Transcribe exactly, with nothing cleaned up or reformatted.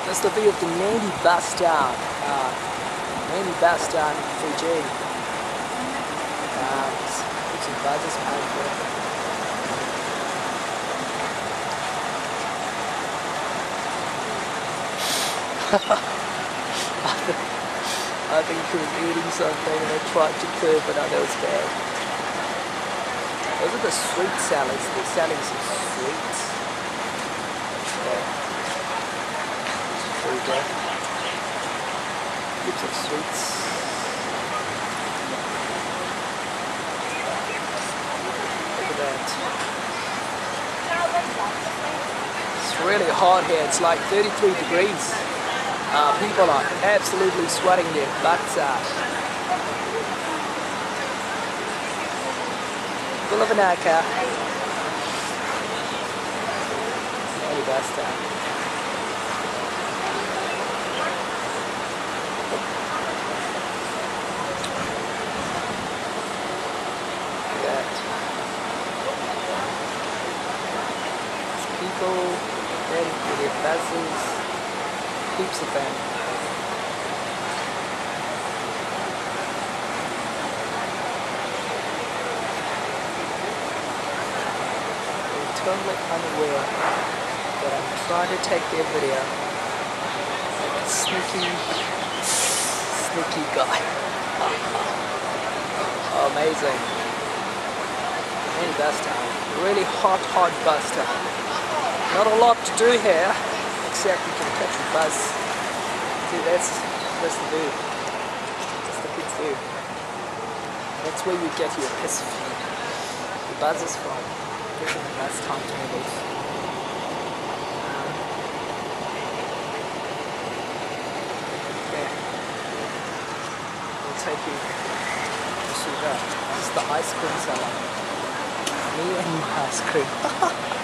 That's the view of the Nadi Bus-stand, uh, Nadi Bus-stand in Fiji. Um, it's some buses parked there. I think he was eating something and I tried to curve it, I know it's bad. Those are the sweet salads, they're selling some sweets. There we go. Heaps of sweets. Look at that. It's really hot here, it's like thirty-three degrees. Uh, people are absolutely sweating their butts out. Full of an car. Nadi Bus-stand. People waiting for their buses, heaps of them. They're totally unaware that I'm trying to take their video. Like a sneaky, sneaky guy. Amazing. Nadi Bus-stand. Really hot, hot bus town. Not a lot to do here, except you can catch a bus. See, that's, that's the view. That's the kids do. That's where you get your piss feed. The buses from. These are the bus timetables. Um, yeah. We'll take you to see that. This is the ice cream seller. Me and my ice cream.